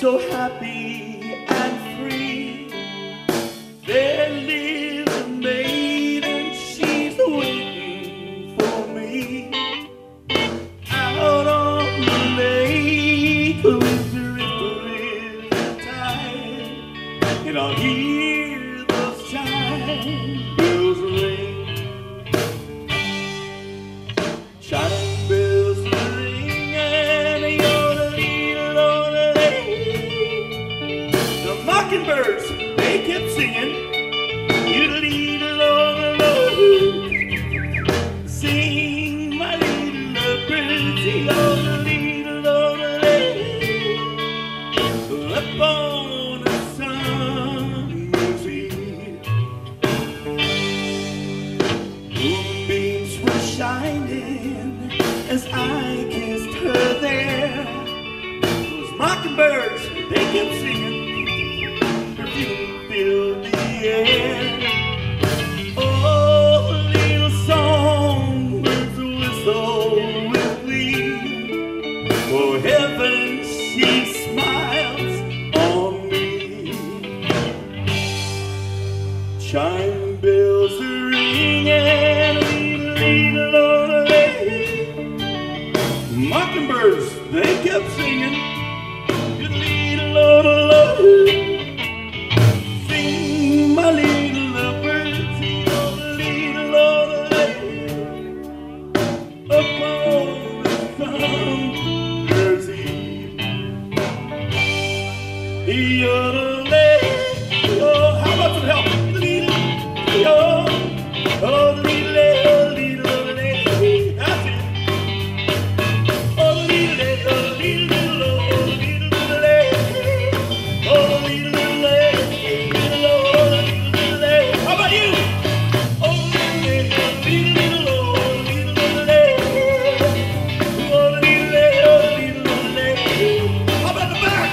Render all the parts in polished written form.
so happy and free. There lives a maiden, she's waiting for me. Out on the lake with the river tide, and I'll hear those chime bells ring. Chime bells ring and a yodeling. The mockingbirds, they kept singing. Sing, my little birdie, up on a summer's eve. Moonbeams were shining as I kissed her there. Those mockingbirds, they kept singing. Perfume filled the air. For heaven, she smiles on me. Chime bells are ringing, mockingbirds, they kept singing. Sing, my little birdie, up on the sun. Oh, how about some help? Oh, that's it. How about you? How about the back?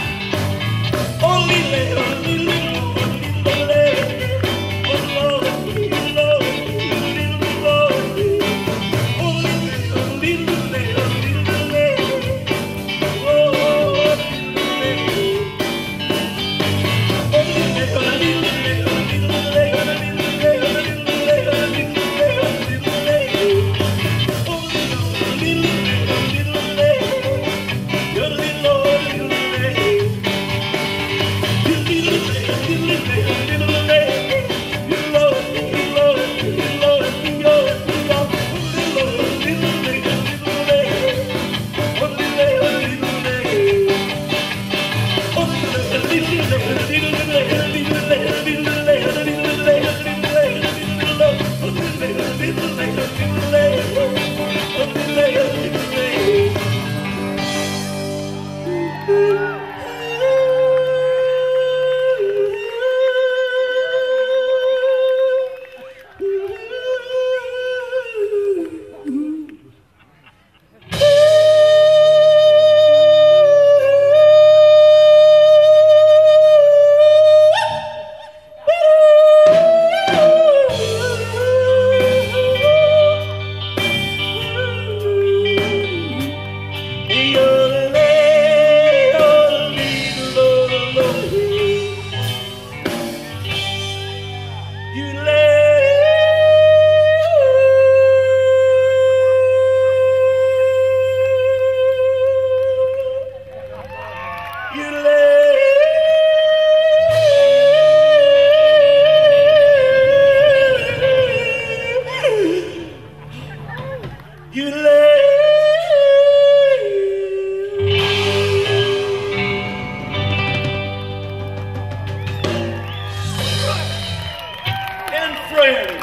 Friends.